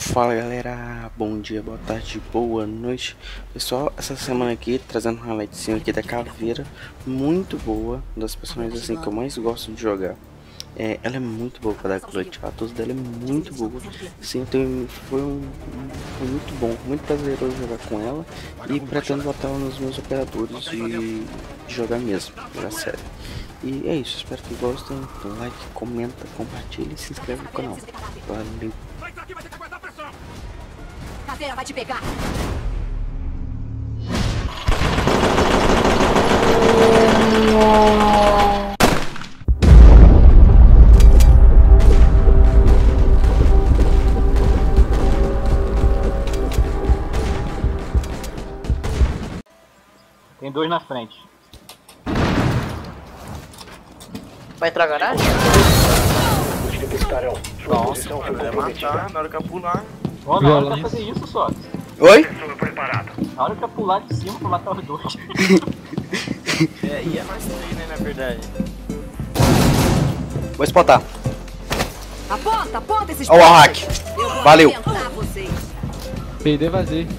Fala galera, bom dia, boa tarde, boa noite. Pessoal, essa semana aqui trazendo um highlightzinho aqui da Caveira, muito boa, das personagens assim que eu mais gosto de jogar. Ela é muito boa para dar clutch, a todos dela é muito boa. Sim, então foi muito bom, muito prazeroso jogar com ela e pretendo botar ela nos meus operadores de jogar mesmo, jogar sério. E é isso, espero que gostem, então like, comenta, compartilha e se inscreve no canal. Valeu! Caveira vai te pegar. Tem dois na frente. Vai entrar a garagem? Nossa, vai matar na hora que eu pular. oh, na hora que fazer isso só. Oi? Na hora que eu pular de cima pra matar os dois. E é mais três, né, na verdade. Vou spotar. Aponta esses Ó o hack. Valeu. PD vazio.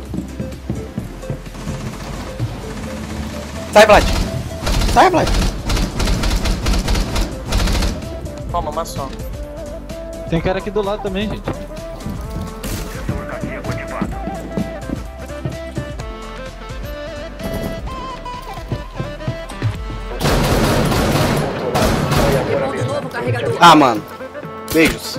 Sai, Vlad. Sai, Vlad. Toma, uma só. Tem cara aqui do lado também, gente. Ah, mano. Beijos.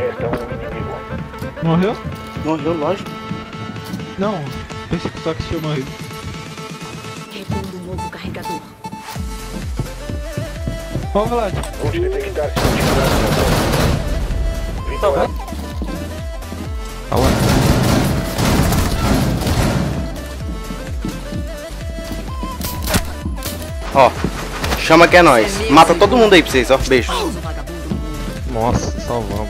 Morreu? Morreu, lógico. Não, pensei que só que tinha morrido. Repondo um novo carregador. Ó o Vlad. Ó, chama que é nóis. Mata todo mundo aí pra vocês, ó. Beijos. Nossa, salvamos.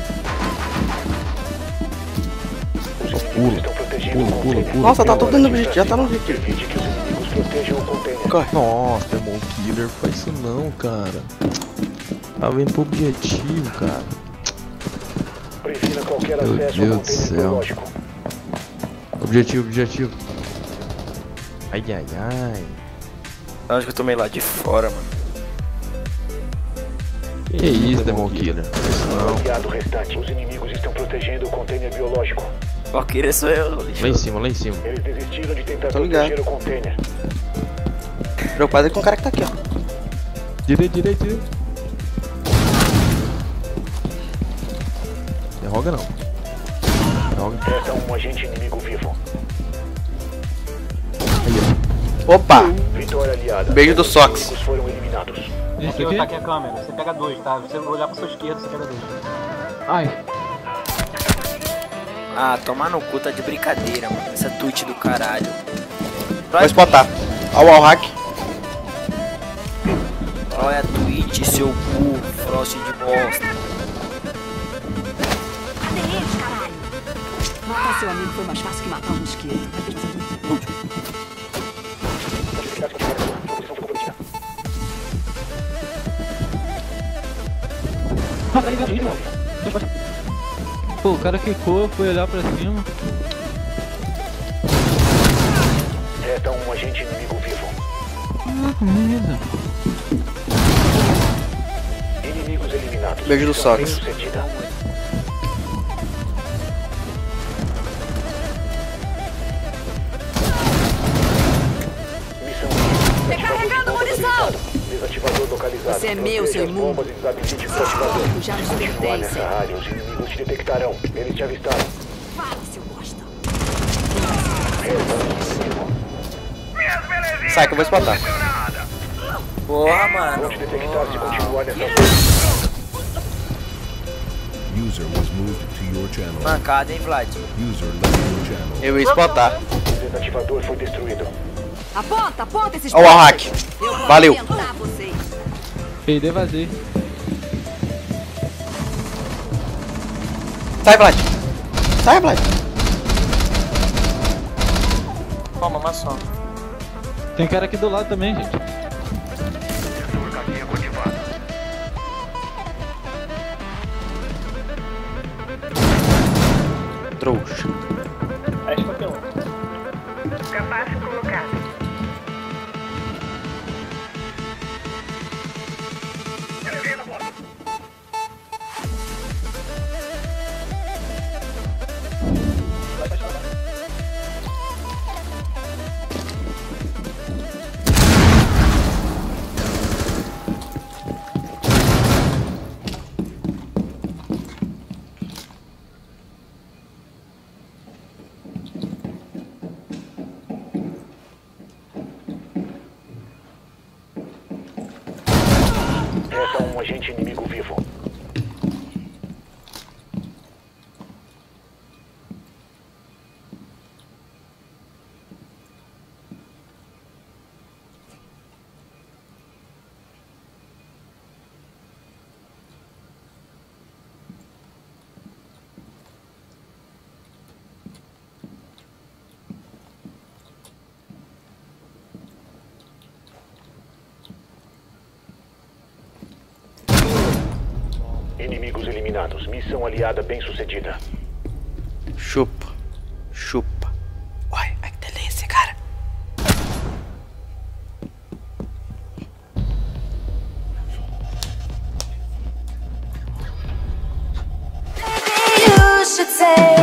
Pula. Nossa, tá todo no objetivo, já tá no objetivo. Corre. Nossa, Demon Killer, faz isso não, cara. Tá vendo pro objetivo, cara. Meu Deus do céu. Objetivo. Ai. Acho que eu tomei lá de fora, mano. Que isso, Demon Killer? Isso não. Os inimigos estão protegendo o container biológico. Qualquer sou eu, lixo. Lá em cima. Eles desistiram de tentar Tô ligado. proteger o container. Preocupado é com o cara que tá aqui, ó. Direito. Derroga não. Resta um agente inimigo vivo. Opa! Vitória aliada. Beijo do Os Sox. inimigos foram eliminados. Isso Aqui eu aqui? taquei a câmera. Você pega dois, tá? Se você olhar pra sua esquerda, você pega dois. Ai. Ah, tomar no cu, tá de brincadeira, mano. Essa tweet do caralho. Vou spotar. Ó o hack. Olha a tweet, seu cu, frost de bosta. Cadê eles, caralho? Matar seu amigo foi mais fácil que matar um mosquito. Pô, o cara quicou, foi olhar pra cima. Resta um agente inimigo vivo. Ah, beleza. Inimigos eliminados. Beijo do Missão Sox. bem-sucedida. Missão Recarregando munição! Desativador localizado. Você é meu, Proteja seu as imundo. bombas e desabilite o desativador. Já nos Continuar pertencem. nessa área, os inimigos te detectarão. Eles te avistaram. Fala, seu bosta. Sai que eu vou spotar. Porra, mano. Vou te detectar se continuar nessa zona. User was moved to your channel. Mancada, hein, Vlad? User left your channel. Eu ia spotar. O desativador foi destruído. Aponta esses Ó o hack. Valeu. arrebentar vocês. PD vazio. Sai, Vlad. Toma, uma só. Tem cara aqui do lado também, gente. trouxa. Acho que foi um. Capaz colocado. Resta um agente inimigo vivo. Inimigos eliminados. Missão aliada bem sucedida. Chupa. Chupa. Olha, que delícia, cara. You should say